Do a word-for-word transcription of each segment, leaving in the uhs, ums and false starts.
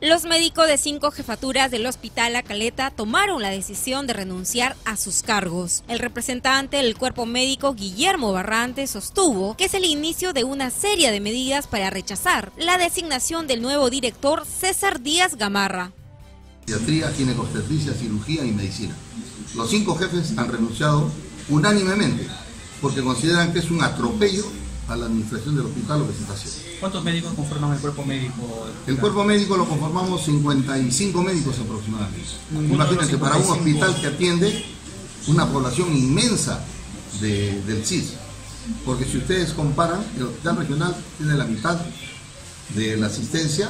Los médicos de cinco jefaturas del Hospital La Caleta tomaron la decisión de renunciar a sus cargos. El representante del cuerpo médico, Guillermo Barrante, sostuvo que es el inicio de una serie de medidas para rechazar la designación del nuevo director César Díaz Gamarra. Pediatría, ginecobstetricia, cirugía y medicina. Los cinco jefes han renunciado unánimemente porque consideran que es un atropello a la administración del hospital lo que se está haciendo. ¿Cuántos médicos conforman el cuerpo médico? El cuerpo médico lo conformamos cincuenta y cinco médicos aproximadamente. Imagínense, para un hospital que atiende una población inmensa de, del C I S. Porque si ustedes comparan, el hospital regional tiene la mitad de la asistencia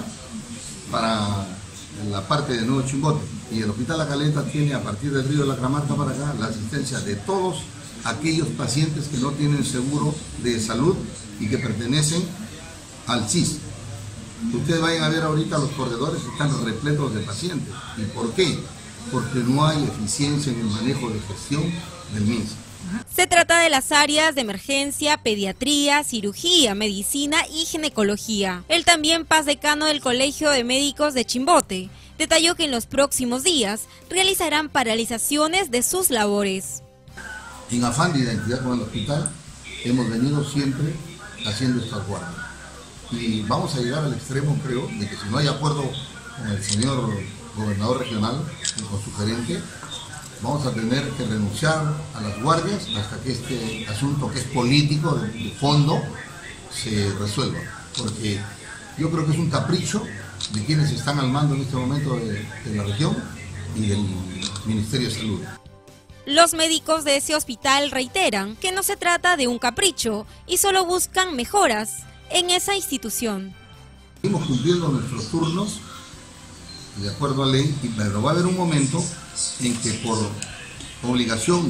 para la parte de Nuevo Chimbote. Y el hospital La Caleta tiene, a partir del río de la Cramarca para acá, la asistencia de todos aquellos pacientes que no tienen seguro de salud y que pertenecen al C I S. Ustedes vayan a ver ahorita los corredores, están repletos de pacientes. ¿Y por qué? Porque no hay eficiencia en el manejo de gestión del M I N S. Se trata de las áreas de emergencia, pediatría, cirugía, medicina y ginecología. El también paz decano del Colegio de Médicos de Chimbote detalló que en los próximos días realizarán paralizaciones de sus labores. En afán de identidad con el hospital, hemos venido siempre haciendo estas guardias. Y vamos a llegar al extremo, creo, de que si no hay acuerdo con el señor gobernador regional y con su gerente, vamos a tener que renunciar a las guardias hasta que este asunto, que es político, de, de fondo, se resuelva. Porque yo creo que es un capricho de quienes están al mando en este momento de, de la región y del Ministerio de Salud. Los médicos de ese hospital reiteran que no se trata de un capricho y solo buscan mejoras en esa institución. Seguimos cumpliendo nuestros turnos de acuerdo a ley, pero va a haber un momento en que por obligación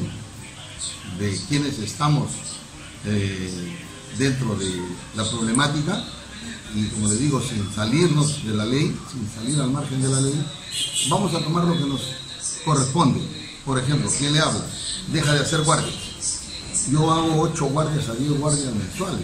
de quienes estamos eh, dentro de la problemática, y como les digo, sin salirnos de la ley, sin salir al margen de la ley, vamos a tomar lo que nos corresponde. Por ejemplo, ¿quién le habla? Deja de hacer guardias. Yo hago ocho guardias a diez guardias mensuales.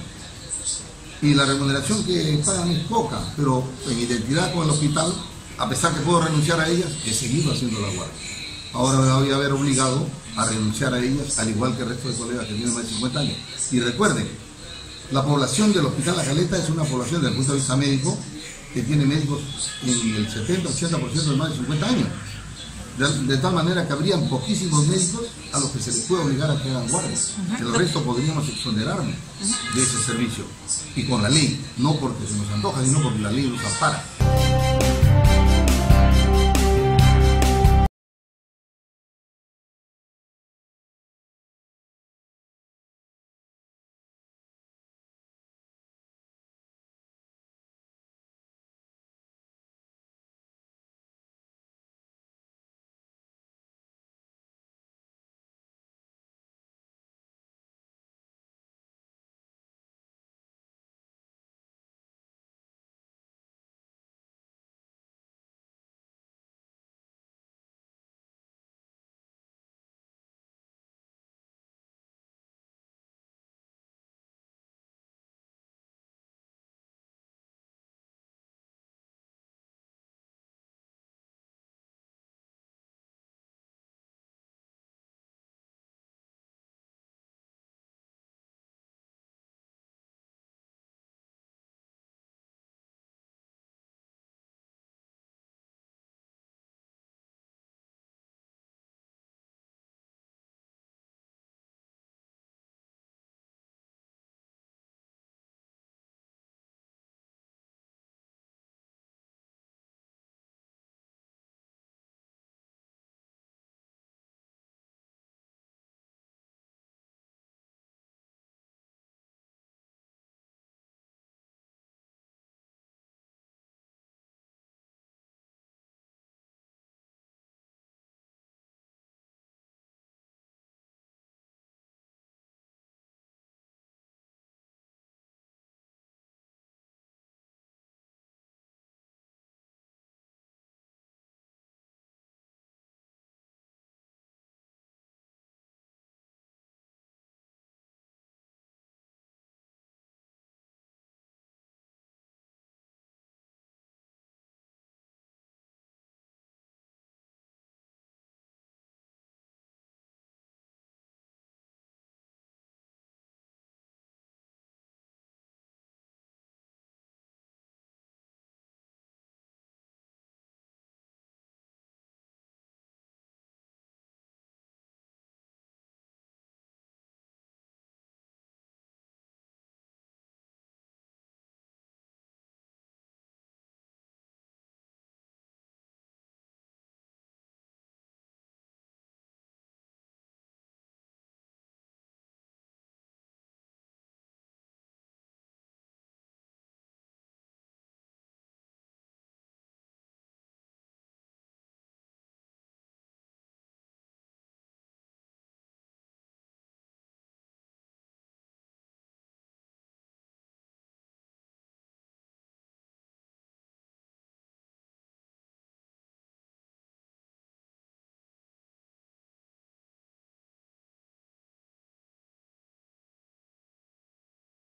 Y la remuneración que pagan es poca, pero en identidad con el hospital, a pesar que puedo renunciar a ellas, he seguido haciendo las guardias. Ahora me voy a ver obligado a renunciar a ellas, al igual que el resto de colegas que tienen más de cincuenta años. Y recuerden, la población del Hospital La Caleta es una población desde el punto de vista médico que tiene médicos en el setenta a ochenta por ciento de más de cincuenta años. De, de tal manera que habrían poquísimos médicos a los que se les puede obligar a que hagan guardias. Uh-huh. El resto podríamos exonerarnos uh-huh. de ese servicio. Y con la ley, no porque se nos antoja, sino porque la ley nos ampara.